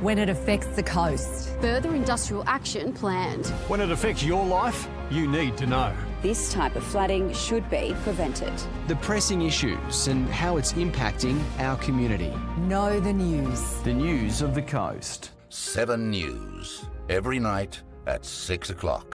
when it affects the coast. Further industrial action planned. When it affects your life, you need to know. This type of flooding should be prevented. The pressing issues and how it's impacting our community. Know the news. The news of the coast. 7 News, every night at 6 o'clock.